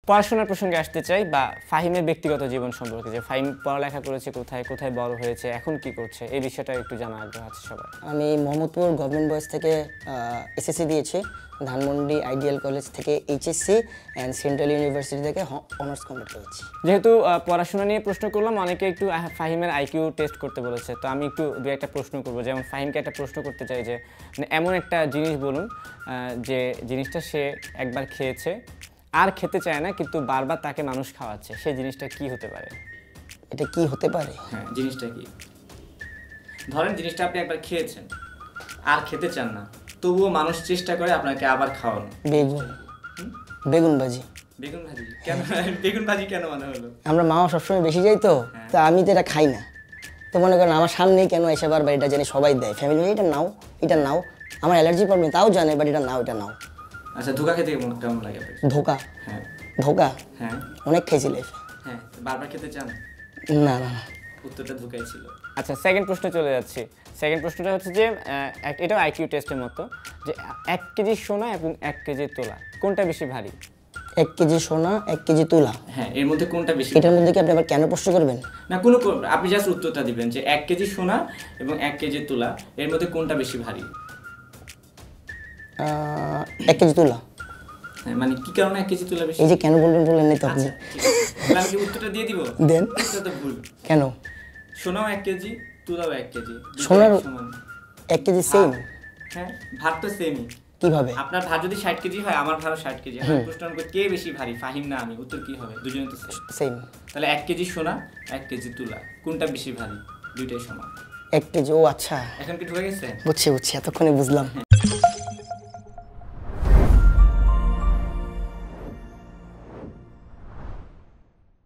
পড়াশোনার প্রসঙ্গে আসতে চাই বা ফাহিমের ব্যক্তিগত জীবন সম্পর্কে, যে ফাহিম পড়ালেখা করেছে কোথায়, কোথায় বড় হয়েছে, এখন কি করছে, এই বিষয়টা একটু জানার আগ্রহ আছে সবার। আমি মোহাম্মদপুর গভর্নমেন্ট বয়েজ থেকে এসএসসি দিয়েছি, ধানমন্ডি আইডিয়াল কলেজ থেকে এইচএসসি অ্যান্ড সেন্ট্রাল ইউনিভার্সিটি থেকে অনার্স কমপ্লিট করেছি। যেহেতু পড়াশোনা নিয়ে প্রশ্ন করলাম, অনেকে একটু ফাহিমের আইকিউ টেস্ট করতে বলেছে, তো আমি একটু দু একটা প্রশ্ন করবো। যেমন ফাহিমকে একটা প্রশ্ন করতে চাই যে এমন একটা জিনিস বলুন যে জিনিসটা সে একবার খেয়েছে আর খেতে চায় না, কিন্তু বারবার তাকে মানুষ খাওয়াচ্ছে, সেই জিনিসটা কি হতে পারে? এটা কি হতে পারে? হ্যাঁ, জিনিসটা কি? ধরেন জিনিসটা আপনি একবার খেয়েছেন আর খেতে চান না, তবুও মানুষ চেষ্টা করে আপনাকে আবার খাওয়ানো। বেগুন ভাজি। বেগুন ভাজি কেন? বেগুন ভাজি কেন মনে হলো? আমরা মামা সবসময় বেশি যাই তো, তা আমি তো এটা খাই না, তো মনে করেন আমার সামনেই কেন এসে বারবার এটা জানি সবাই দেয়, ফ্যামিলি এটা নাও, এটা নাও, আমার অ্যালার্জি প্রবলেম তাও জানে, বাট এটা নাও, এটা নাও। আচ্ছা, ধোকা খেতে কেমন লাগে? ধোকা? হ্যাঁ। ধোকা? হ্যাঁ, অনেক খেয়েছি লাইফে। হ্যাঁ, বারবার খেতে চান? না না, উত্তরটা ধোকাই ছিল। আচ্ছা, সেকেন্ড প্রশ্ন চলে যাচ্ছি। সেকেন্ড প্রশ্নটা হচ্ছে যে এটাও আইকিউ টেস্টের মতো, যে 1 কেজি সোনা এবং 1 কেজি তোলা কোনটা বেশি ভারী? 1 কেজি সোনা 1 কেজি তুলা। হ্যাঁ, এর মধ্যে কোনটা বেশি? এটার মধ্যে কি আপনি আবার কেন প্রশ্ন করবেন? না, আপনি জাস্ট উত্তরটা দিবেন যে 1 কেজি সোনা এবং 1 কেজি তুলা এর মধ্যে কোনটা বেশি ভারী? 1 কেজি তুলা। হ্যাঁ, মানে কি কারণে 1 কেজি তুলা বেশি? এই যে কেন বললেন না তো আপনি। আমি কি উত্তরটা দিয়ে দিব? দেন। এটা তো ভুল। কেন? সোনাও 1 কেজি, তুলাও 1 কেজি। সোনার 1 কেজি সেম? হ্যাঁ, ভার তো সেমই। কিভাবে? আপনার ভার যদি 60 কেজি হয়, আমার ভারও 60 কেজি। আমি প্রশ্ন করব কে বেশি ভারী, ফাহিম না আমি? উত্তর কি হবে? দুজনেই তো সেম। তাহলে 1 কেজি সোনা 1 কেজি তুলা কোনটা বেশি ভারী? দুইটাই সমান। 1 কেজি। ও আচ্ছা, এখন কি ঢুকে গেছে? বুঝছি, এতক্ষণে বুঝলাম।